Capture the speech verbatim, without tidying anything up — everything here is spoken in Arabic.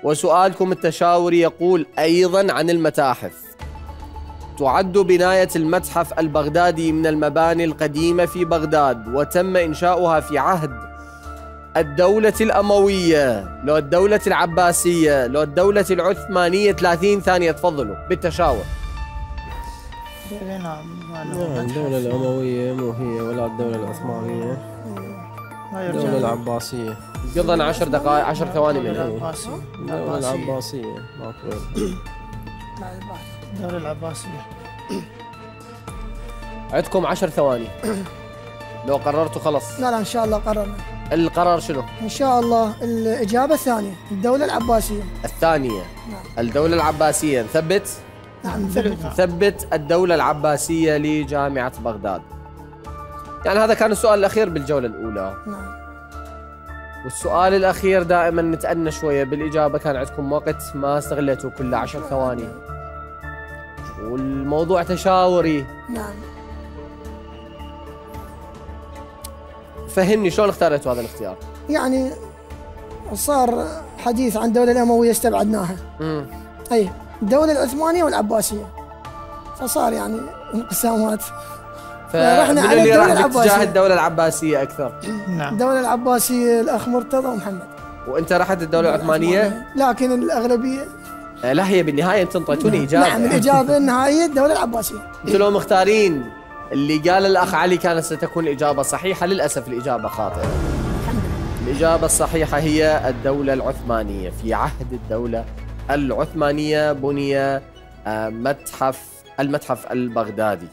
وسؤالكم التشاوري يقول أيضا عن المتاحف. تعد بناية المتحف البغدادي من المباني القديمة في بغداد، وتم إنشاؤها في عهد الدولة الأموية، لو الدولة العباسية، لو الدولة العثمانية. ثلاثين ثانية تفضلوا بالتشاور. الدولة الأموية مو هي ولا الدولة العثمانية، الدولة العباسية. قضنا عشر دقائق عشر ثواني من الدولة العباسية. الدولة العباسية. عندكم عشر ثواني. لو قررتوا خلص. لا لا إن شاء الله قررنا. القرار شنو؟ إن شاء الله الإجابة الثانية، الدولة العباسية. الثانية. نعم. الدولة العباسية. نثبت؟ نعم نثبت. نثبت الدولة العباسية لجامعة بغداد. يعني هذا كان السؤال الأخير بالجولة الأولى. نعم. والسؤال الأخير دائما نتأنى شوية بالإجابة، كان عندكم وقت ما استغليتوا كله عشر ثواني. والموضوع تشاوري. نعم. فهمني شلون اختاريتوا هذا الاختيار؟ يعني صار حديث عن الدولة الأموية استبعدناها. امم أي الدولة العثمانية والعباسية، فصار يعني انقسامات. فرحنا على اللي راح باتجاه الدولة العباسية أكثر. نعم. الدولة العباسية الأخ مرتضى ومحمد. وأنت رحت الدولة العثمانية؟ لكن الأغلبية لا، هي بالنهاية أنتم انطيتوني إجابة. نعم الإجابة النهائية الدولة العباسية. أنتم لو مختارين اللي قال الأخ علي كانت ستكون الإجابة صحيحة، للأسف الإجابة خاطئة. الإجابة الصحيحة هي الدولة العثمانية. في عهد الدولة العثمانية بني متحف المتحف البغدادي.